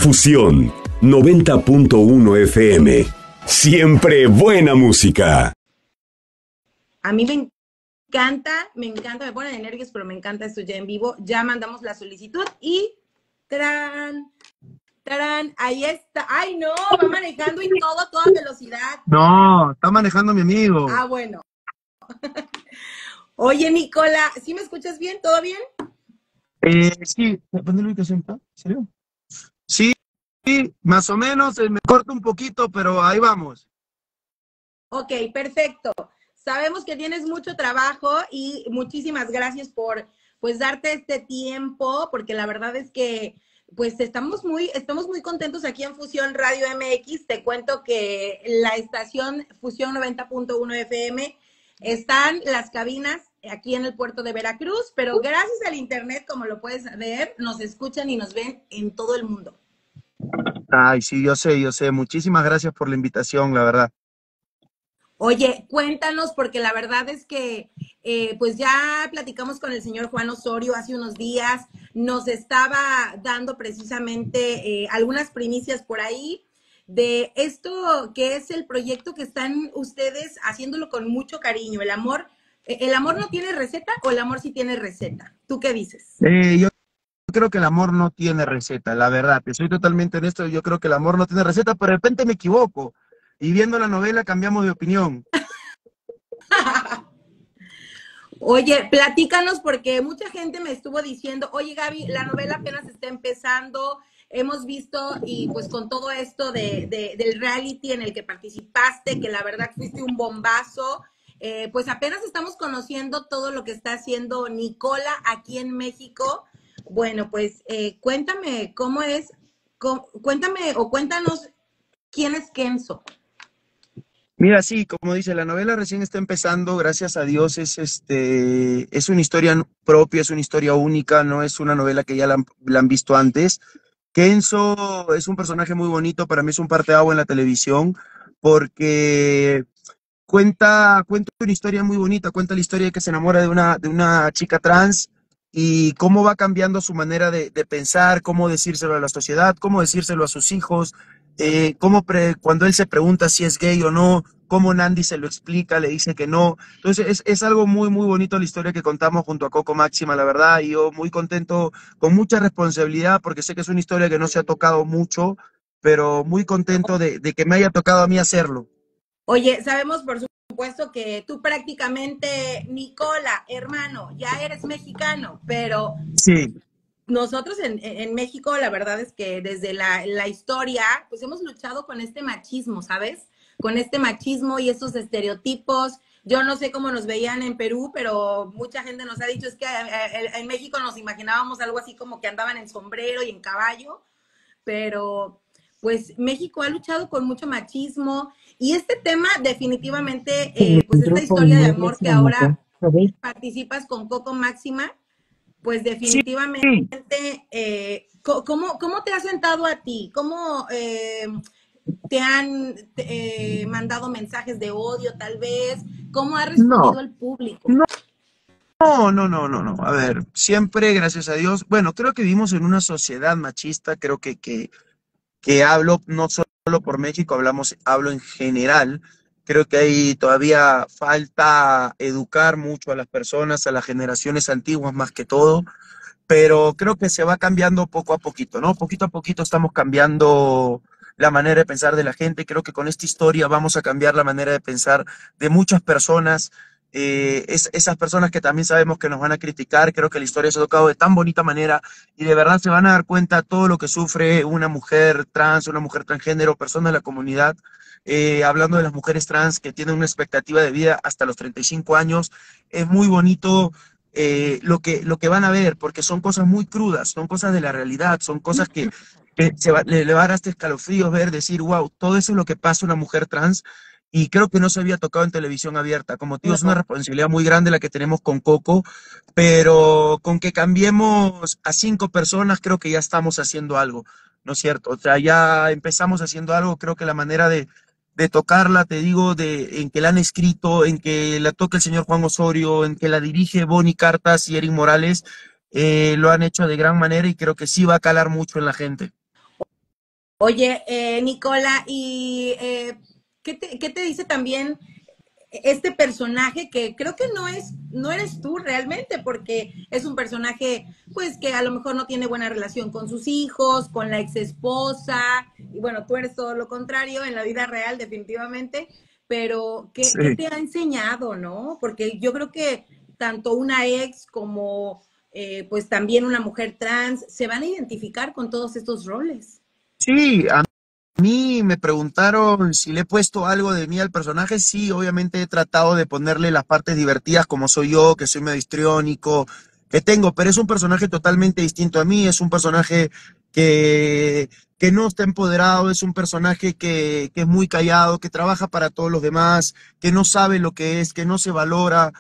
Fusión 90.1 FM. Siempre buena música. A mí me encanta, me pone de nervios, pero me encanta esto ya en vivo. Ya mandamos la solicitud y ¡tarán! ¡Tarán! Ahí está. ¡Ay, no! Va manejando y todo a toda velocidad. No, está manejando mi amigo. Ah, bueno. Oye, Nicola, ¿sí me escuchas bien? ¿Todo bien? Sí, ¿dónde la ubicación está? ¿En serio? Sí, más o menos, me corta un poquito, pero ahí vamos. Ok, perfecto. Sabemos que tienes mucho trabajo y muchísimas gracias por pues darte este tiempo, porque la verdad es que pues estamos muy contentos aquí en Fusión Radio MX. Te cuento que la estación Fusión 90.1 FM están las cabinas aquí en el puerto de Veracruz, pero gracias al internet, como lo puedes ver, nos escuchan y nos ven en todo el mundo. Ay, sí, yo sé. Muchísimas gracias por la invitación, la verdad. Oye, cuéntanos, porque la verdad es que pues ya platicamos con el señor Juan Osorio hace unos días, nos estaba dando precisamente algunas primicias por ahí de esto que es el proyecto que están ustedes haciéndolo con mucho cariño. ¿El amor no tiene receta o el amor sí tiene receta? ¿Tú qué dices? Yo creo que el amor no tiene receta, la verdad. Te soy totalmente honesto, yo creo que el amor no tiene receta, pero de repente me equivoco. Y viendo la novela cambiamos de opinión. Oye, platícanos porque mucha gente me estuvo diciendo, oye Gaby, la novela apenas está empezando, hemos visto y pues con todo esto del reality en el que participaste, que la verdad fuiste un bombazo, pues apenas estamos conociendo todo lo que está haciendo Nicola aquí en México. Bueno, pues cuéntame cómo es, cuéntame o cuéntanos quién es Kenzo. Mira, sí, como dice, la novela recién está empezando, gracias a Dios, es una historia propia, es una historia única, no es una novela que ya la han visto antes. Kenzo es un personaje muy bonito, para mí es un parteaguas en la televisión, porque cuenta una historia muy bonita, cuenta la historia de que se enamora de una chica trans y cómo va cambiando su manera de pensar, cómo decírselo a la sociedad, cómo decírselo a sus hijos, cuando él se pregunta si es gay o no, cómo Nandy se lo explica, le dice que no. Entonces es algo muy, muy bonito la historia que contamos junto a Coco Máxima, la verdad, y yo muy contento, con mucha responsabilidad, porque sé que es una historia que no se ha tocado mucho, pero muy contento de que me haya tocado a mí hacerlo. Oye, sabemos por supuesto que tú prácticamente, Nicola, hermano, ya eres mexicano, pero Sí. nosotros en México, la verdad es que desde la historia, pues hemos luchado con este machismo, ¿sabes? Con este machismo y estos estereotipos. Yo no sé cómo nos veían en Perú, pero mucha gente nos ha dicho es que en México nos imaginábamos algo así como que andaban en sombrero y en caballo, pero pues México ha luchado con mucho machismo y este tema definitivamente, pues esta historia de amor que ahora participas con Coco Máxima, pues Sí, definitivamente, ¿cómo te ha sentado a ti? ¿Cómo te han mandado mensajes de odio tal vez? ¿Cómo ha no, respondido el público? no, no. A ver, siempre, gracias a Dios, bueno, creo que vivimos en una sociedad machista, creo que hablo no solo por México, hablo en general. Creo que ahí todavía falta educar mucho a las personas, a las generaciones antiguas más que todo, pero creo que se va cambiando poco a poquito, ¿no? Poquito a poquito estamos cambiando la manera de pensar de la gente. Creo que con esta historia vamos a cambiar la manera de pensar de muchas personas. Esas personas que también sabemos que nos van a criticar, creo que la historia se ha tocado de tan bonita manera y de verdad se van a dar cuenta todo lo que sufre una mujer trans, una mujer transgénero, persona de la comunidad. Hablando de las mujeres trans que tienen una expectativa de vida hasta los 35 años, es muy bonito lo que van a ver, porque son cosas muy crudas, son cosas de la realidad, son cosas que le va a dar hasta escalofríos ver, decir, wow, todo eso es lo que pasa a una mujer trans, y creo que no se había tocado en televisión abierta. Como tío, es una No. responsabilidad muy grande la que tenemos con Coco, pero con que cambiemos a 5 personas, creo que ya estamos haciendo algo, ¿no es cierto? O sea, ya empezamos haciendo algo, creo que la manera de tocarla, te digo, en que la han escrito, en que la toca el señor Juan Osorio, en que la dirige Bonnie Cartas y Eric Morales, lo han hecho de gran manera y creo que sí va a calar mucho en la gente. Oye, Nicola, ¿y qué te dice también este personaje que creo que no eres tú realmente, porque es un personaje, pues, que a lo mejor no tiene buena relación con sus hijos, con la ex esposa, y bueno, tú eres todo lo contrario en la vida real, definitivamente, pero ¿qué Sí. te ha enseñado, no? Porque yo creo que tanto una ex como, pues, también una mujer trans se van a identificar con todos estos roles. Sí, a mí me preguntaron si le he puesto algo de mí al personaje. Sí, obviamente he tratado de ponerle las partes divertidas como soy yo, que soy medio histriónico, que tengo, pero es un personaje totalmente distinto a mí, es un personaje que, que no está empoderado, es un personaje que es muy callado, que trabaja para todos los demás, que no sabe lo que es, que no se valora,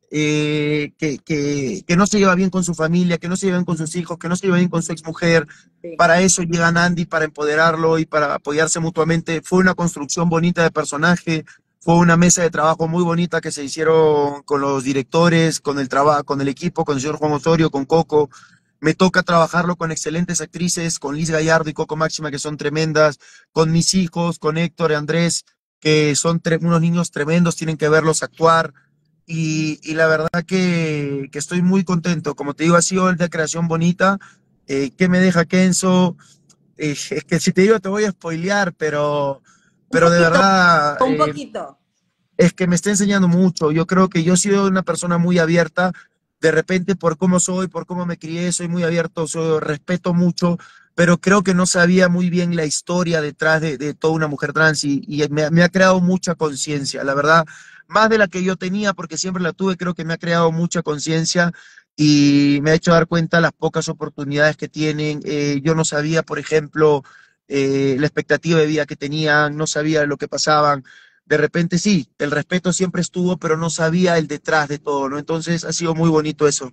que no se lleva bien con su familia, que no se lleva bien con sus hijos, que no se lleva bien con su exmujer. Sí. Para eso llega Andy, para empoderarlo y para apoyarse mutuamente. Fue una construcción bonita de personaje, fue una mesa de trabajo muy bonita que se hicieron con los directores, con el trabajo, con el equipo, con el señor Juan Osorio, con Coco. Me toca trabajarlo con excelentes actrices, con Liz Gallardo y Coco Máxima, que son tremendas, con mis hijos, con Héctor y Andrés, que son unos niños tremendos, tienen que verlos actuar. Y la verdad que estoy muy contento. Como te digo, ha sido de creación bonita. ¿Qué me deja Kenzo? Es que si te digo te voy a spoilear, Un pero de poquito, verdad un poquito. es que me está enseñando mucho. Yo creo que yo he sido una persona muy abierta. De repente, por cómo soy, por cómo me crié, soy muy abierto, respeto mucho, pero creo que no sabía muy bien la historia detrás de toda una mujer trans y me ha creado mucha conciencia, la verdad, más de la que yo tenía, porque siempre la tuve, creo que me ha creado mucha conciencia y me ha hecho dar cuenta las pocas oportunidades que tienen. Yo no sabía, por ejemplo, la expectativa de vida que tenían, no sabía lo que pasaban. De repente sí, el respeto siempre estuvo, pero no sabía el detrás de todo, ¿no? Entonces ha sido muy bonito eso.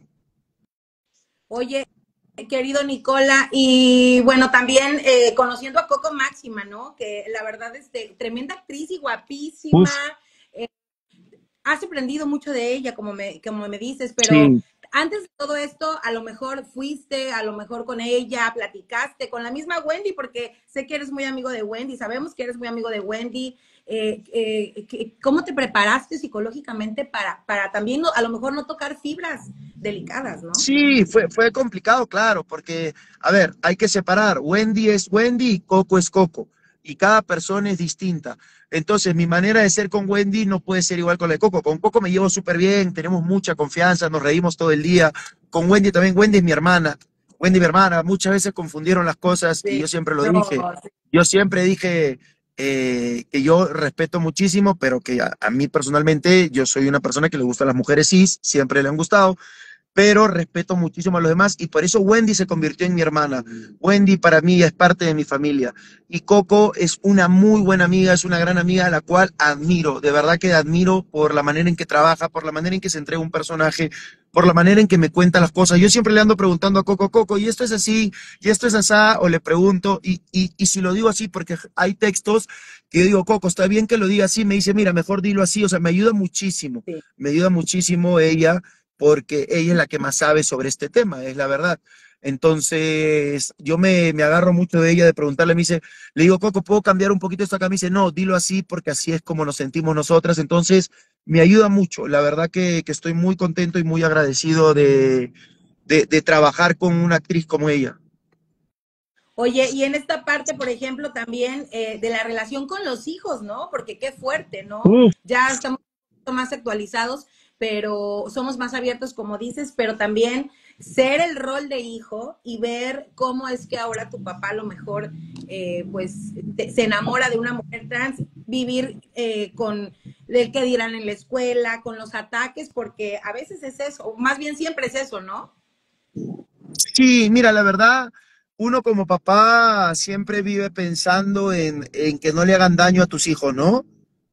Oye, querido Nicola, y bueno, también conociendo a Coco Máxima, ¿no? Que la verdad es tremenda actriz y guapísima. Uf, Eh, Has aprendido mucho de ella, como me dices, pero sí, antes de todo esto, a lo mejor fuiste, a lo mejor con ella, platicaste, con la misma Wendy, porque sé que eres muy amigo de Wendy, sabemos que eres muy amigo de Wendy. ¿Cómo te preparaste psicológicamente para también a lo mejor no tocar fibras delicadas, ¿no? sí, fue complicado, claro, porque, a ver, hay que separar. Wendy es Wendy y Coco es Coco. Y cada persona es distinta. Entonces, mi manera de ser con Wendy no puede ser igual con la de Coco. Con Coco me llevo súper bien, tenemos mucha confianza, nos reímos todo el día. Con Wendy también, Wendy es mi hermana. Wendy, mi hermana, muchas veces confundieron las cosas y Sí, yo siempre lo no, dije. sí. Yo siempre dije que yo respeto muchísimo, pero que a mí personalmente yo soy una persona que le gusta a las mujeres cis, siempre le han gustado, pero respeto muchísimo a los demás y por eso Wendy se convirtió en mi hermana. Wendy para mí es parte de mi familia y Coco es una muy buena amiga, es una gran amiga a la cual admiro, de verdad que admiro por la manera en que trabaja, por la manera en que se entrega un personaje, por la manera en que me cuenta las cosas. Yo siempre le ando preguntando a Coco, Coco, ¿y esto es así? ¿Y esto es así? O le pregunto, y si lo digo así, porque hay textos que yo digo, Coco, está bien que lo diga así, me dice, mira, mejor dilo así, o sea, Sí. me ayuda muchísimo ella porque ella es la que más sabe sobre este tema, es la verdad. Entonces, yo me agarro mucho de ella, de preguntarle, me dice, le digo, Coco, ¿puedo cambiar un poquito esto acá? Me dice, no, dilo así porque así es como nos sentimos nosotras. Entonces, me ayuda mucho. La verdad que estoy muy contento y muy agradecido de trabajar con una actriz como ella. Oye, y en esta parte, por ejemplo, también de la relación con los hijos, ¿no? Porque qué fuerte, ¿no? Uf, Ya estamos un poquito más actualizados, pero somos más abiertos, como dices, pero también ser el rol de hijo y ver cómo es que ahora tu papá a lo mejor, pues, se enamora de una mujer trans, vivir con el que dirán en la escuela, con los ataques, porque a veces es eso, o más bien siempre es eso, ¿no? sí, mira, la verdad, uno como papá siempre vive pensando en que no le hagan daño a tus hijos, ¿no?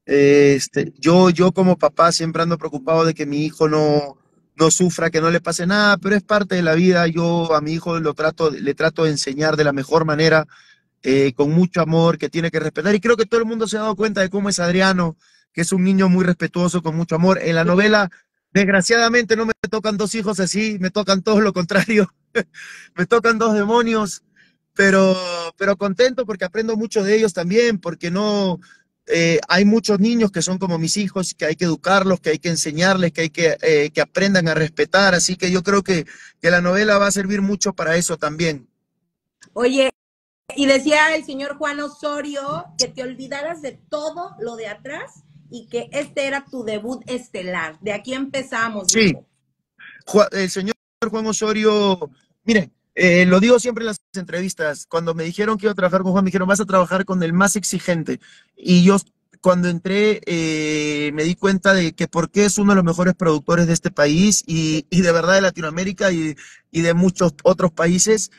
Yo como papá siempre ando preocupado de que mi hijo no sufra, que no le pase nada, pero es parte de la vida. Yo a mi hijo le trato de enseñar de la mejor manera, con mucho amor, que tiene que respetar. Y creo que todo el mundo se ha dado cuenta de cómo es Adriano, que es un niño muy respetuoso, con mucho amor. En la novela, desgraciadamente, no me tocan dos hijos así, me tocan todo lo contrario. Me tocan dos demonios, pero, pero contento porque aprendo mucho de ellos también, porque no, hay muchos niños que son como mis hijos, que hay que educarlos, que hay que enseñarles, que aprendan a respetar, así que yo creo que la novela va a servir mucho para eso también. Oye, y decía el señor Juan Osorio que te olvidaras de todo lo de atrás y que este era tu debut estelar. De aquí empezamos, Sí, dijo. El señor Juan Osorio, mire, lo digo siempre en las entrevistas, cuando me dijeron que iba a trabajar con Juan, me dijeron, vas a trabajar con el más exigente. Y yo cuando entré me di cuenta de que porque es uno de los mejores productores de este país y de verdad de Latinoamérica y de muchos otros países,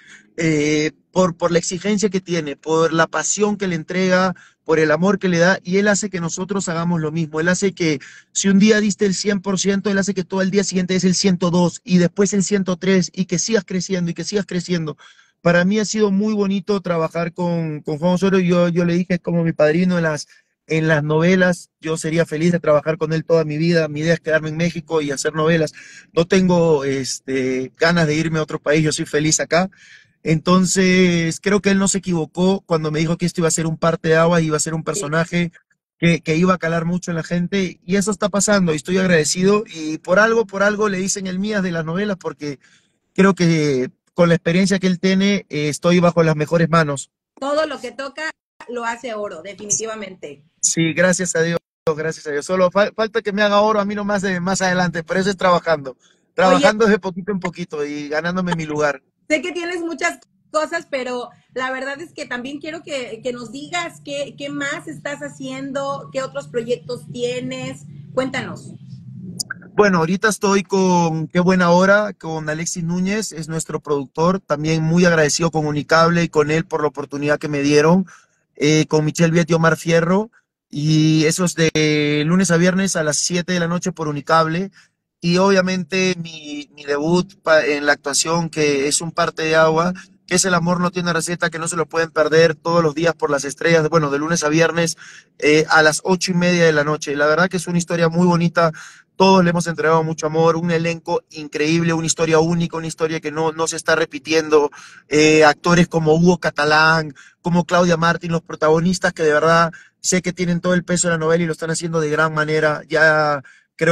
por la exigencia que tiene, por la pasión que le entrega, por el amor que le da, y él hace que nosotros hagamos lo mismo. Él hace que si un día diste el 100%, él hace que todo el día siguiente es el 102 y después el 103 y que sigas creciendo y que sigas creciendo. Para mí ha sido muy bonito trabajar con Juan Osorio. Yo le dije, es como mi padrino en las novelas. Yo sería feliz de trabajar con él toda mi vida. Mi idea es quedarme en México y hacer novelas. No tengo ganas de irme a otro país. Yo soy feliz acá. Entonces, creo que él no se equivocó cuando me dijo que esto iba a ser un parteaguas, iba a ser un Sí. personaje que iba a calar mucho en la gente, y eso está pasando, y estoy agradecido, y por algo le dicen el Mías de las novelas, porque creo que con la experiencia que él tiene, estoy bajo las mejores manos. Todo lo que toca lo hace oro, definitivamente. Sí, gracias a Dios, gracias a Dios. Solo falta que me haga oro a mí nomás de más adelante, pero eso es trabajando, Oye, trabajando de poquito en poquito y ganándome mi lugar. sé que tienes muchas cosas, pero la verdad es que también quiero que nos digas qué más estás haciendo, qué otros proyectos tienes. Cuéntanos. Bueno, ahorita estoy con Qué Buena Hora, con Alexis Núñez, es nuestro productor, también muy agradecido con Unicable y con él por la oportunidad que me dieron, con Michelle Viet y Omar Fierro, y eso es de lunes a viernes a las 7 de la noche por Unicable, y obviamente mi debut en la actuación, que es un parte de agua, que es El amor no tiene receta, que no se lo pueden perder todos los días por las estrellas, bueno, de lunes a viernes a las 8:30 de la noche. La verdad que es una historia muy bonita, todos le hemos entregado mucho amor, un elenco increíble, una historia única, una historia que no se está repitiendo. Actores como Hugo Catalán, como Claudia Martín, los protagonistas que de verdad sé que tienen todo el peso de la novela y lo están haciendo de gran manera. Ya creo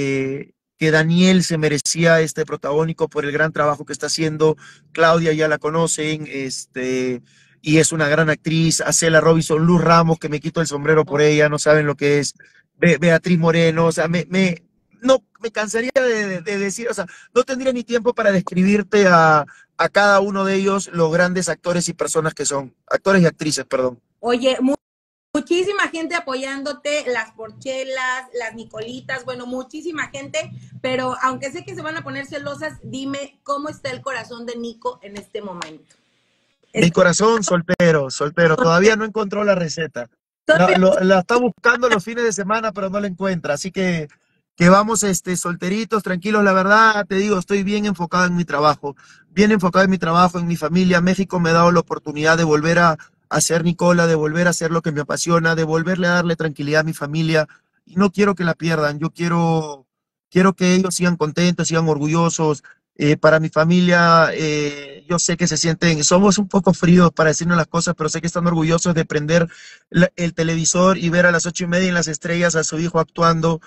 que Daniel se merecía este protagónico por el gran trabajo que está haciendo. Claudia ya la conocen, y es una gran actriz. Acela Robinson, Luz Ramos, que me quito el sombrero por ella, no saben lo que es. Beatriz Moreno, o sea, no me cansaría de decir, o sea, no tendría ni tiempo para describirte a cada uno de ellos, los grandes actores y personas que son, actores y actrices, perdón. Oye, muchísima gente apoyándote, las Porchelas, las Nicolitas, bueno, muchísima gente, pero aunque sé que se van a poner celosas, dime cómo está el corazón de Nico en este momento. Mi ¿Está corazón soltero, soltero, todavía no encontró la receta. todavía? La está buscando los fines de semana, pero no la encuentra, así que vamos solteritos, tranquilos, la verdad, te digo, estoy bien enfocado en mi trabajo, en mi familia. México me ha dado la oportunidad de volver a ser Nicola, de volver a hacer lo que me apasiona, de volverle a darle tranquilidad a mi familia, y no quiero que la pierdan. Quiero que ellos sigan contentos, sigan orgullosos. Para mi familia, yo sé que se sienten, somos un poco fríos para decirnos las cosas, pero sé que están orgullosos de prender el televisor y ver a las 8:30 en las estrellas a su hijo actuando,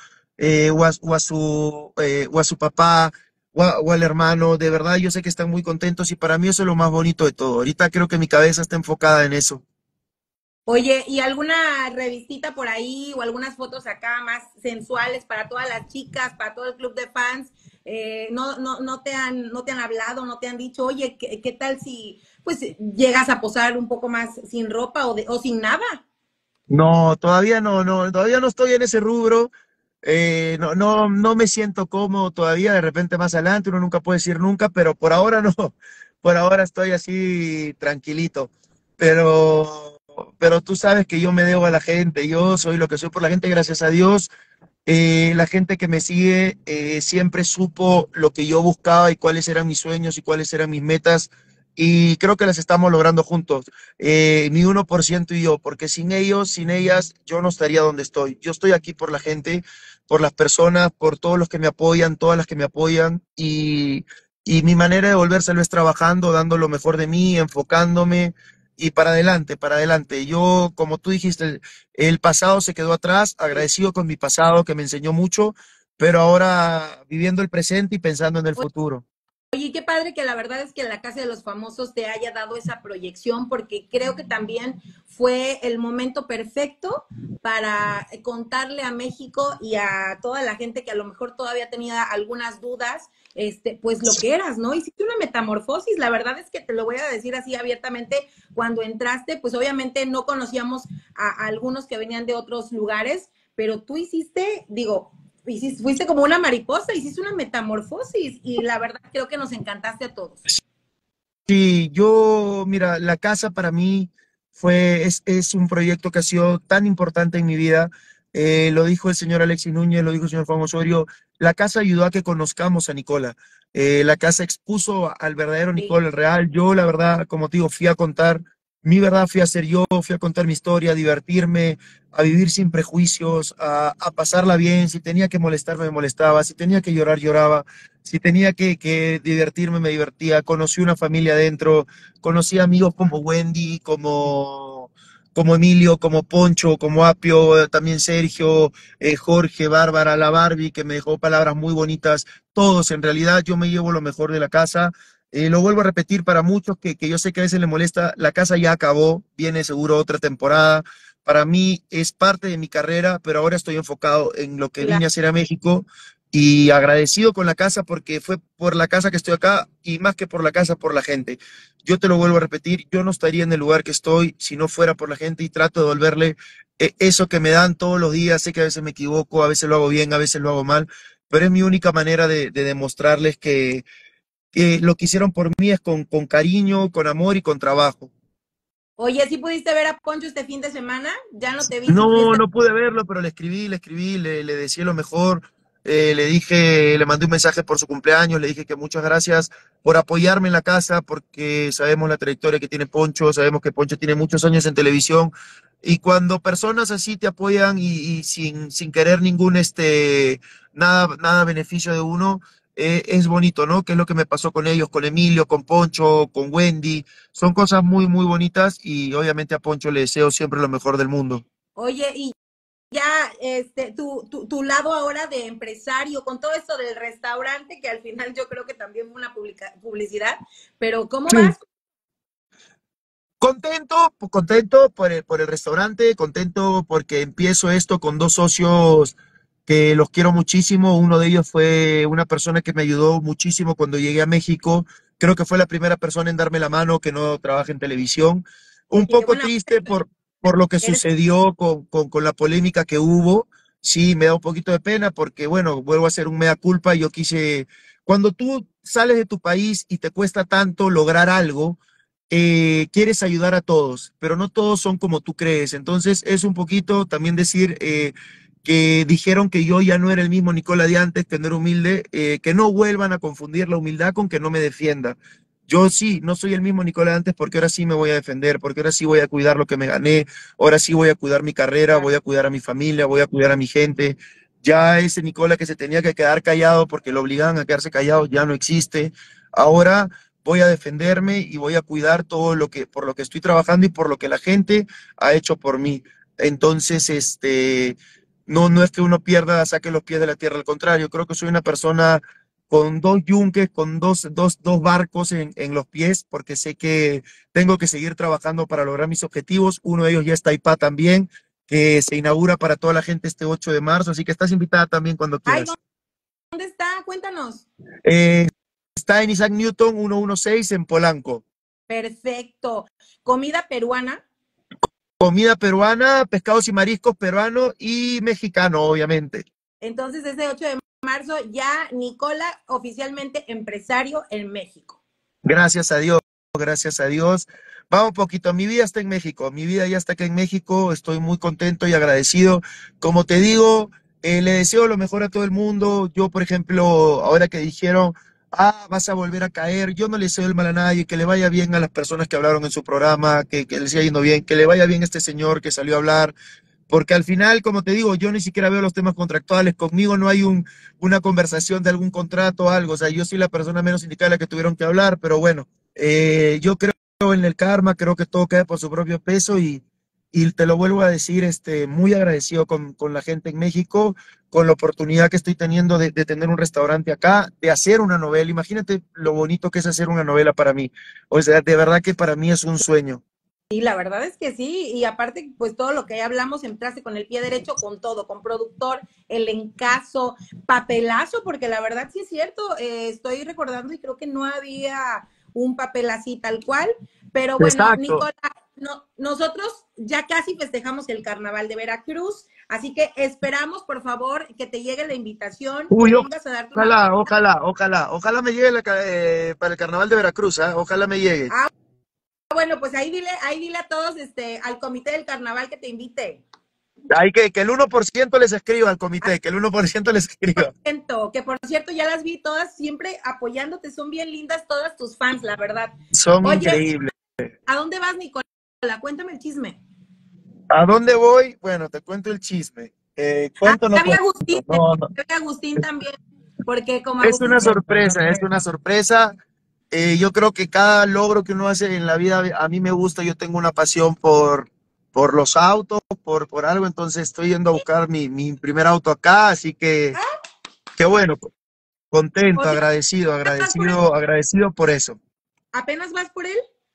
o a su papá, o al hermano. De verdad, yo sé que están muy contentos, y para mí eso es lo más bonito de todo. Ahorita creo que mi cabeza está enfocada en eso. Oye, ¿y alguna revistita por ahí o algunas fotos acá más sensuales para todas las chicas, para todo el club de fans? No te han hablado, no te han dicho, oye, ¿qué tal si pues llegas a posar un poco más sin ropa o sin nada? No, todavía no estoy en ese rubro. No me siento cómodo todavía. De repente más adelante, uno nunca puede decir nunca, pero por ahora no. Por ahora estoy así tranquilito. Pero, pero tú sabes que yo me debo a la gente. Yo soy lo que soy por la gente, gracias a Dios. La gente que me sigue siempre supo lo que yo buscaba y cuáles eran mis sueños y cuáles eran mis metas. Y creo que las estamos logrando juntos. Mi 1% y yo, porque sin ellos, sin ellas, yo no estaría donde estoy. Yo estoy aquí por la gente, por las personas, por todos los que me apoyan, todas las que me apoyan. y mi manera de devolvérselo es trabajando, dando lo mejor de mí, enfocándome y para adelante, para adelante. Yo, como tú dijiste, el pasado se quedó atrás, agradecido con mi pasado que me enseñó mucho, pero ahora viviendo el presente y pensando en el futuro. Oye, qué padre que la verdad es que la Casa de los Famosos te haya dado esa proyección, porque creo que también fue el momento perfecto para contarle a México y a toda la gente que a lo mejor todavía tenía algunas dudas, pues lo que eras, ¿no? Hiciste una metamorfosis, la verdad es que te lo voy a decir así abiertamente, cuando entraste, pues obviamente no conocíamos a algunos que venían de otros lugares, pero tú hiciste, digo, fuiste como una mariposa, hiciste una metamorfosis y la verdad creo que nos encantaste a todos. Sí, yo, mira, la casa para mí es un proyecto que ha sido tan importante en mi vida. Lo dijo el señor Alexis Núñez, lo dijo el señor Juan Osorio. La casa ayudó a que conozcamos a Nicola. La casa expuso al verdadero Sí. Nicola, el real. Yo, la verdad, como te digo, fui a contar mi verdad, fui a ser yo, fui a contar mi historia, a divertirme, a vivir sin prejuicios, a pasarla bien. Si tenía que molestarme, me molestaba. Si tenía que llorar, lloraba. Si tenía que divertirme, me divertía. Conocí una familia adentro, conocí amigos como Wendy, como Emilio, como Poncho, como Apio, también Sergio, Jorge, Bárbara, la Barbie, que me dejó palabras muy bonitas. Todos, en realidad, yo me llevo lo mejor de la casa. Lo vuelvo a repetir para muchos que yo sé que a veces les molesta, la casa ya acabó, viene seguro otra temporada. Para mí es parte de mi carrera, pero ahora estoy enfocado en lo que vine a hacer a México y agradecido con la casa porque fue por la casa que estoy acá y más que por la casa, por la gente. Yo te lo vuelvo a repetir, yo no estaría en el lugar que estoy si no fuera por la gente y trato de devolverle eso que me dan todos los días. Sé que a veces me equivoco, a veces lo hago bien, a veces lo hago mal, pero es mi única manera de demostrarles que lo que hicieron por mí es con cariño, con amor y con trabajo. Oye, ¿sí pudiste ver a Poncho este fin de semana? Ya no te vi si No, fuiste. no pude verlo, pero le deseé lo mejor. Le dije, le mandé un mensaje por su cumpleaños, le dije que muchas gracias por apoyarme en la casa, porque sabemos la trayectoria que tiene Poncho, sabemos que Poncho tiene muchos años en televisión, y cuando personas así te apoyan y sin querer ningún, nada beneficio de uno, es bonito, ¿no? Que es lo que me pasó con ellos, con Emilio, con Poncho, con Wendy. Son cosas muy, muy bonitas y obviamente a Poncho le deseo siempre lo mejor del mundo. Oye, y ya, tu lado ahora de empresario, con todo esto del restaurante, que al final yo creo que también fue una publicidad, pero ¿cómo Sí. vas? Contento, contento por el restaurante, contento porque empiezo esto con dos socios que los quiero muchísimo. Uno de ellos fue una persona que me ayudó muchísimo cuando llegué a México. Creo que fue la primera persona en darme la mano que no trabaja en televisión. Un Oye, qué poco buena, triste por lo que eres, sucedió con la polémica que hubo. Sí, me da un poquito de pena porque, bueno, vuelvo a hacer un mea culpa. Yo quise, cuando tú sales de tu país y te cuesta tanto lograr algo, quieres ayudar a todos, pero no todos son como tú crees. Entonces es un poquito también decir que dijeron que yo ya no era el mismo Nicola de antes, que no era humilde, que no vuelvan a confundir la humildad con que no me defienda. Yo sí, no soy el mismo Nicola de antes porque ahora sí me voy a defender, porque ahora sí voy a cuidar lo que me gané, ahora sí voy a cuidar mi carrera, voy a cuidar a mi familia, voy a cuidar a mi gente. Ya ese Nicola que se tenía que quedar callado porque lo obligaban a quedarse callado ya no existe. Ahora voy a defenderme y voy a cuidar todo lo que, por lo que estoy trabajando y por lo que la gente ha hecho por mí. Entonces, no es que uno pierda, saque los pies de la tierra, al contrario, creo que soy una persona con dos yunques, con dos barcos en los pies, porque sé que tengo que seguir trabajando para lograr mis objetivos. Uno de ellos ya está IPA también, que se inaugura para toda la gente este 8 de marzo, así que estás invitada también cuando ay, quieras. ¿dónde está? Cuéntanos. Eh, Está en Isaac Newton 116 en Polanco. Perfecto. Comida peruana. Comida peruana, pescados y mariscos peruano y mexicano, obviamente. Entonces, ese 8 de marzo ya Nicola oficialmente empresario en México. Gracias a Dios, gracias a Dios. Va un poquito, mi vida está en México, mi vida ya está acá en México, estoy muy contento y agradecido. Como te digo, le deseo lo mejor a todo el mundo. Yo, por ejemplo, ahora que dijeron, vas a volver a caer, yo no le deseo el mal a nadie, que le vaya bien a las personas que hablaron en su programa, que le siga yendo bien, que le vaya bien a este señor que salió a hablar. porque al final, como te digo, yo ni siquiera veo los temas contractuales, conmigo no hay una conversación de algún contrato o algo, o sea, yo soy la persona menos indicada de la que tuvieron que hablar, pero bueno, yo creo en el karma, creo que todo cae por su propio peso y te lo vuelvo a decir, muy agradecido con la gente en México, con la oportunidad que estoy teniendo de tener un restaurante acá, de hacer una novela. Imagínate lo bonito que es hacer una novela para mí. O sea, de verdad que para mí es un sueño. Sí, la verdad es que sí, y aparte, pues todo lo que hablamos, entraste con el pie derecho con todo, con productor, el encaso, papelazo, porque la verdad sí es cierto, estoy recordando y creo que no había un papel así tal cual, pero bueno, Exacto. Nicola, no, nosotros ya casi festejamos el Carnaval de Veracruz, así que esperamos, por favor, que te llegue la invitación, que Uy, vengas a darte una... ojalá me llegue para el Carnaval de Veracruz, ¿eh? Ojalá me llegue. Ah, bueno, pues ahí dile a todos, al comité del carnaval que te invite. Hay que el 1% les escriba al comité, que el 1% les escriba. Que por cierto ya las vi todas siempre apoyándote, son bien lindas todas tus fans, la verdad. Son Oye, increíbles. ¿a dónde vas, Nicola? Cuéntame el chisme. ¿A dónde voy? Bueno, te cuento el chisme. ¿Cuento o no Ya vi a cuento? Agustín, No, no. ya vi a Agustín también, porque como Es Agustín una sorpresa, es una sorpresa. Yo creo que cada logro que uno hace en la vida, a mí me gusta, yo tengo una pasión por los autos, por algo, entonces estoy yendo a buscar mi primer auto acá, así que qué bueno, o contento, sea, ¿vas por él? agradecido por eso. ¿Apenas vas por él?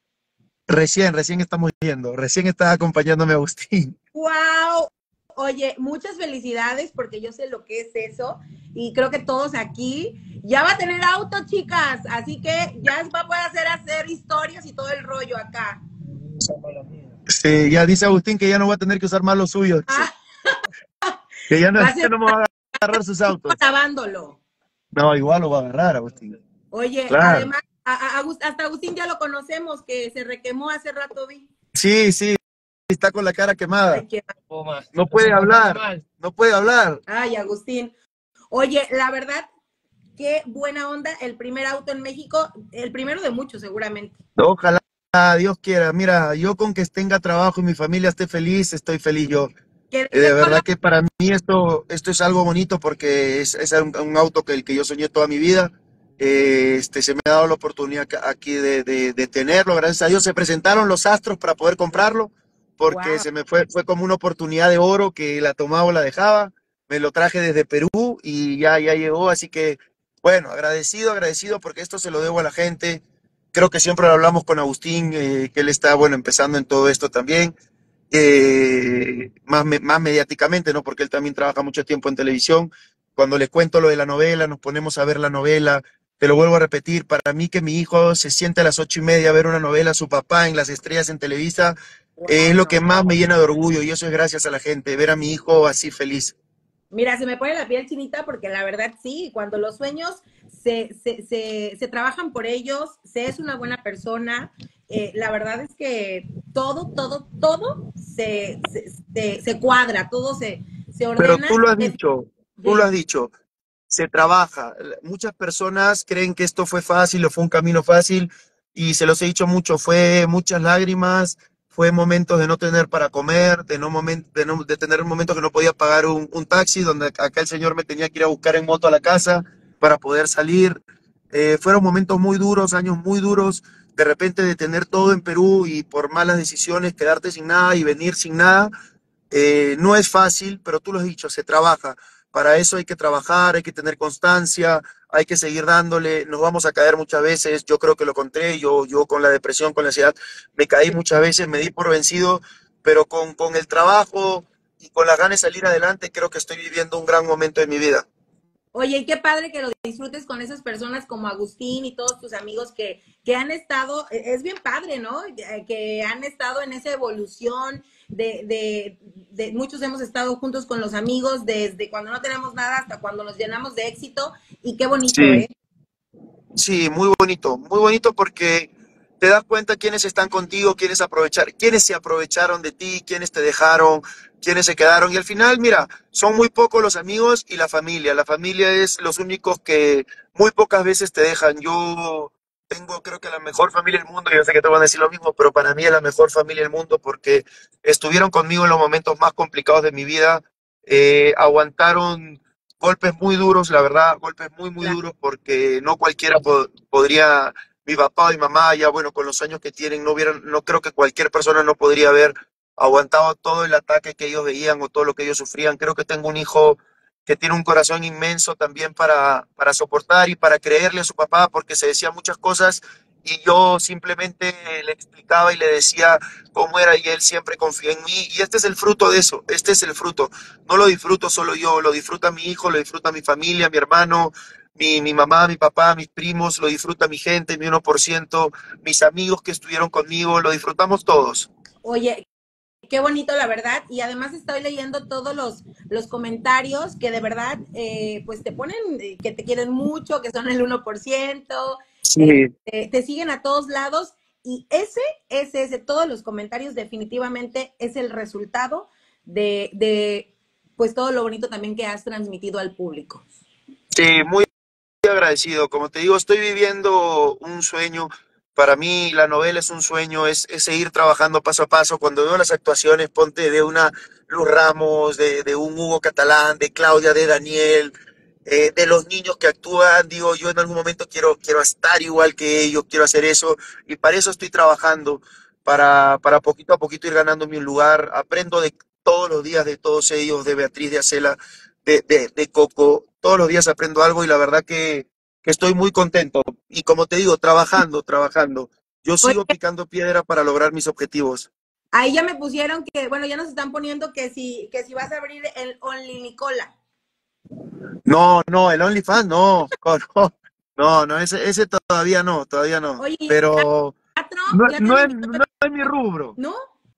Recién estamos yendo, recién está acompañándome Agustín. ¡Wow! Oye, muchas felicidades porque yo sé lo que es eso y creo que todos aquí ya va a tener auto, chicas, así que ya va a poder hacer historias y todo el rollo acá. Sí, ya dice Agustín que ya no va a tener que usar más los suyos, Ah, que ya no, va a ya ser no me va a agarrar sus autos. grabándolo. No, igual lo va a agarrar, Agustín. Oye, Claro. además, hasta Agustín ya lo conocemos, que se requemó hace rato, vi. Sí, está con la cara quemada. Ay, qué... No puede hablar, no puede hablar. Ay, Agustín. Oye, la verdad, qué buena onda, el primer auto en México, el primero de muchos seguramente. Ojalá Dios quiera. Mira, yo con que tenga trabajo y mi familia esté feliz, estoy feliz yo. ¿De De qué verdad color? que para mí esto es algo bonito porque es un auto que el que yo soñé toda mi vida. Se me ha dado la oportunidad aquí de tenerlo, gracias a Dios. Se presentaron los astros para poder comprarlo porque Wow. fue como una oportunidad de oro que la tomaba o la dejaba. Me lo traje desde Perú y ya llegó, así que bueno, agradecido porque esto se lo debo a la gente. Creo que siempre lo hablamos con Agustín, que él está, bueno, empezando en todo esto también, más mediáticamente, ¿no? Porque él también trabaja mucho tiempo en televisión. Cuando les cuento lo de la novela, nos ponemos a ver la novela. Te lo vuelvo a repetir, para mí que mi hijo se siente a las 8:30 a ver una novela, su papá en Las Estrellas en Televisa, es Wow, lo no. que más me llena de orgullo y eso es gracias a la gente, ver a mi hijo así feliz. Mira, se me pone la piel chinita porque la verdad sí, cuando los sueños se trabajan por ellos, se es una buena persona, la verdad es que todo se cuadra, todo se Pero ordena. tú lo has Sí, dicho, se trabaja. Muchas personas creen que esto fue fácil o fue un camino fácil y se los he dicho mucho, fue muchas lágrimas, fue momentos de no tener para comer, de tener momentos que no podía pagar un taxi, donde acá el señor me tenía que ir a buscar en moto a la casa para poder salir. Fueron momentos muy duros, años muy duros, de repente de tener todo en Perú y por malas decisiones quedarte sin nada y venir sin nada. No es fácil, pero tú lo has dicho, se trabaja. Para eso hay que trabajar, hay que tener constancia, hay que seguir dándole. Nos vamos a caer muchas veces. Yo creo que lo conté. Yo con la depresión, con la ansiedad, me caí sí. muchas veces, me di por vencido, pero con el trabajo y con las ganas de salir adelante, creo que estoy viviendo un gran momento de mi vida. Oye, y qué padre que lo disfrutes con esas personas como Agustín y todos tus amigos que han estado, es bien padre, ¿no? Que han estado en esa evolución muchos hemos estado juntos con los amigos desde cuando no tenemos nada hasta cuando nos llenamos de éxito y qué bonito, Sí. ¿eh? Sí, muy bonito porque te das cuenta quiénes están contigo, quiénes se aprovecharon de ti, quiénes te dejaron, quiénes se quedaron. Y al final, mira, son muy pocos los amigos y la familia. La familia es los únicos que muy pocas veces te dejan. Yo tengo, creo que la mejor familia del mundo. Yo sé que te van a decir lo mismo, pero para mí es la mejor familia del mundo porque estuvieron conmigo en los momentos más complicados de mi vida, aguantaron golpes muy duros, la verdad, golpes muy, muy Claro. duros, porque no cualquiera podría, mi papá y mamá, ya bueno, con los años que tienen, no creo que cualquier persona no podría haber aguantado todo el ataque que ellos veían o todo lo que ellos sufrían. Creo que tengo un hijo que tiene un corazón inmenso también para soportar y para creerle a su papá, porque se decía muchas cosas y yo simplemente le explicaba y le decía cómo era y él siempre confió en mí. Y este es el fruto de eso, este es el fruto. No lo disfruto solo yo, lo disfruta mi hijo, lo disfruta mi familia, mi hermano, mi mamá, mi papá, mis primos, lo disfruta mi gente, mi 1%, mis amigos que estuvieron conmigo, lo disfrutamos todos. Oye, qué bonito, la verdad. Y además estoy leyendo todos los comentarios que de verdad, pues te ponen que te quieren mucho, que son el 1%, Sí. te siguen a todos lados. Y ese, todos los comentarios definitivamente es el resultado pues todo lo bonito también que has transmitido al público. Sí, muy agradecido. Como te digo, estoy viviendo un sueño. Para mí la novela es un sueño, es seguir trabajando paso a paso. Cuando veo las actuaciones, ponte de una Luz Ramos, de un Hugo Catalán, de Claudia, de Daniel, de los niños que actúan, digo, yo en algún momento quiero estar igual que ellos, quiero hacer eso, y para eso estoy trabajando, para poquito a poquito ir ganándome un lugar. Aprendo de todos los días de todos ellos, de Beatriz, de Acela, de Coco. Todos los días aprendo algo y la verdad que estoy muy contento. Y como te digo, trabajando. Yo Oye, sigo picando piedra para lograr mis objetivos. ahí ya me pusieron que, bueno, ya nos están poniendo que si vas a abrir el Only Nicola. No, no, el OnlyFans no, no, ese todavía no. Oye, ¿y Pero teatro? no, ¿Ya te han invitado? no es mi rubro. ¿No?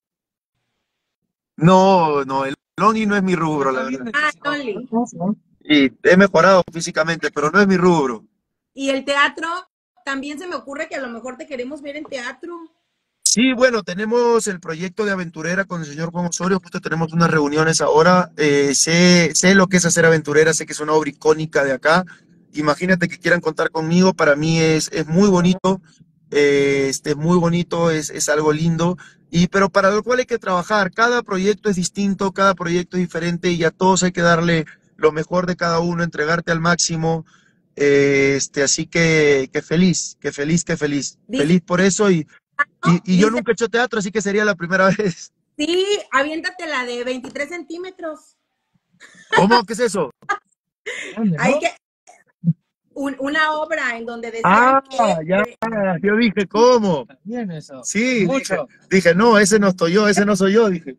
No, no, el Only no es mi rubro, la verdad. Ah, Only. Y he mejorado físicamente, pero no es mi rubro. Y el teatro, también se me ocurre que a lo mejor te queremos ver en teatro. Sí, bueno, tenemos el proyecto de aventurera con el señor Juan Osorio, justo tenemos unas reuniones ahora. Sé lo que es hacer aventurera, sé que es una obra icónica de acá. Imagínate que quieran contar conmigo, para mí es muy bonito, es muy bonito, es algo lindo, pero para lo cual hay que trabajar. Cada proyecto es distinto, cada proyecto es diferente y a todos hay que darle lo mejor de cada uno, entregarte al máximo. Así que feliz, que feliz, que feliz. Dice, Feliz por eso y yo dice, nunca he hecho teatro, así que sería la primera vez. sí, aviéntate la de 23 centímetros. ¿Cómo? ¿Qué es eso? Hay que, una obra en donde decían Ah, ya, yo dije, ¿cómo? Bien eso. Sí, Mucho. dije, no, ese no estoy yo, ese no soy yo, dije.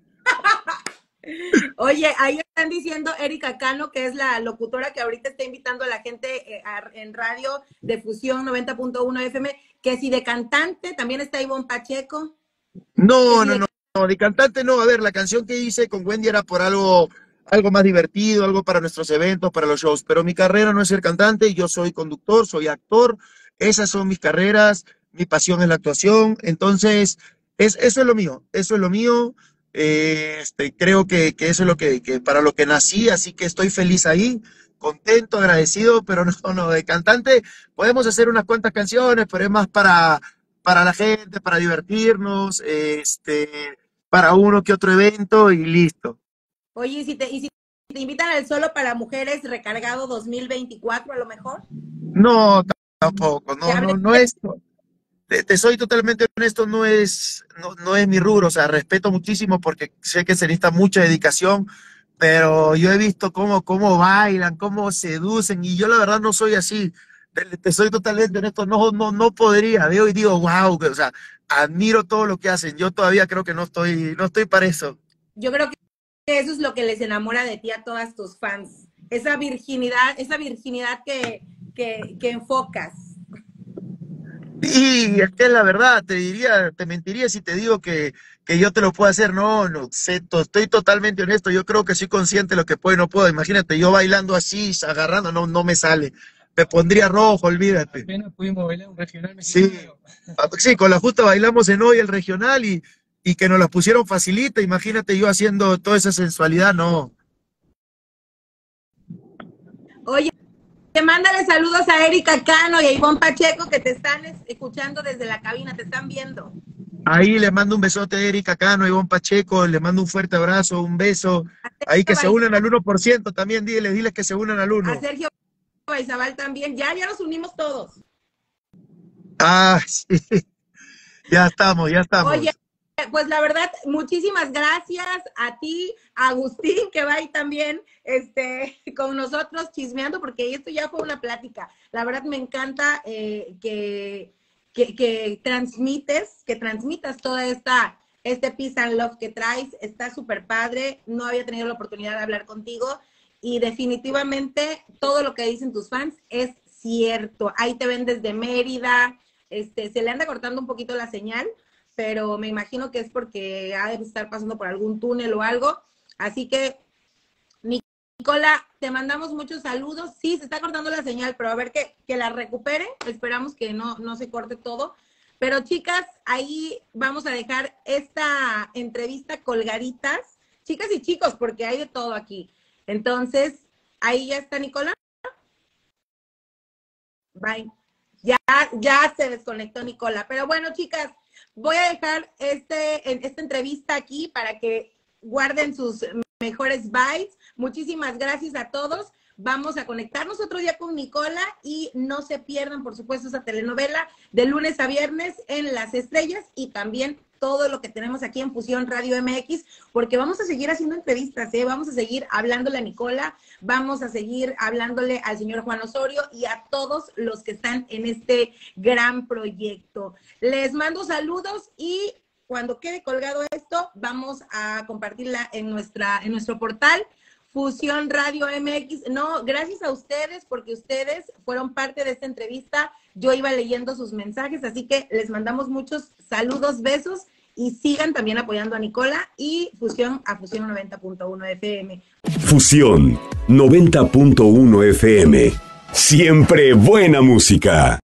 Oye, ahí están diciendo Erika Cano, que es la locutora que ahorita está invitando a la gente en radio de Fusión 90.1 FM, que si de cantante, también está Ivonne Pacheco. No, no, no, no, de cantante no. A ver, la canción que hice con Wendy era por algo más divertido, algo para nuestros eventos, para los shows, pero mi carrera no es ser cantante, yo soy conductor, soy actor, esas son mis carreras, mi pasión es la actuación, entonces, eso es lo mío, eso es lo mío. Creo que eso es lo que para lo que nací, así que estoy feliz ahí, contento, agradecido, pero no, no, de cantante podemos hacer unas cuantas canciones, pero es más para la gente, para divertirnos, para uno que otro evento y listo. Oye, ¿y si te invitan al Solo para Mujeres recargado 2024 a lo mejor? No, tampoco, Que no, hable no, no es, te soy totalmente honesto, no es mi rubro, o sea, respeto muchísimo porque sé que se necesita mucha dedicación, pero yo he visto cómo bailan, cómo seducen, y yo la verdad no soy así. Te soy totalmente honesto, no podría, veo y digo, wow, o sea, admiro todo lo que hacen. Yo todavía creo que no estoy para eso. Yo creo que eso es lo que les enamora de ti a todas tus fans. Esa virginidad que enfocas. Y es que es la verdad, te mentiría si te digo que yo te lo puedo hacer. No, no, estoy totalmente honesto. Yo creo que soy consciente de lo que puedo y no puedo. Imagínate, yo bailando así, agarrando, no me sale. Me pondría rojo, olvídate. Apenas pudimos bailar un regional Sí, mexicano. sí, con la justa bailamos en hoy el regional y que nos la pusieron facilita. Imagínate yo haciendo toda esa sensualidad, no. Oye, mándale saludos a Erika Cano y a Ivonne Pacheco que te están escuchando desde la cabina, te están viendo. Ahí les mando un besote a Erika Cano, a Ivonne Pacheco, les mando un fuerte abrazo, un beso. Ahí que se unan al 1% también, diles que se unan al 1. A Sergio Baizabal también, ya nos unimos todos. Ah, sí. Ya estamos. Oye, pues la verdad, muchísimas gracias a ti, a Agustín, que va ahí también con nosotros chismeando, porque esto ya fue una plática. La verdad me encanta que transmitas toda este peace and love que traes. Está súper padre. No había tenido la oportunidad de hablar contigo y definitivamente todo lo que dicen tus fans es cierto. Ahí te ven desde Mérida. Se le anda cortando un poquito la señal, pero me imagino que es porque ha de estar pasando por algún túnel o algo. Así que, Nicola, te mandamos muchos saludos. Sí, se está cortando la señal, pero a ver que la recupere. Esperamos que no se corte todo. Pero chicas, ahí vamos a dejar esta entrevista colgaditas. Chicas y chicos, porque hay de todo aquí. Entonces, ahí ya está Nicola. Bye. Ya se desconectó Nicola. Pero bueno, chicas, voy a dejar esta entrevista aquí para que guarden sus mejores bytes. Muchísimas gracias a todos. Vamos a conectarnos otro día con Nicola y no se pierdan, por supuesto, esa telenovela de lunes a viernes en Las Estrellas y también todo lo que tenemos aquí en Fusión Radio MX, porque vamos a seguir haciendo entrevistas, vamos a seguir hablándole a Nicola, vamos a seguir hablándole al señor Juan Osorio y a todos los que están en este gran proyecto. Les mando saludos y cuando quede colgado esto, vamos a compartirla en nuestro portal Fusión Radio MX. No, gracias a ustedes, porque ustedes fueron parte de esta entrevista. Yo iba leyendo sus mensajes, así que les mandamos muchos saludos, besos, y sigan también apoyando a Nicola y Fusión 90.1 FM. Fusión 90.1 FM. Siempre buena música.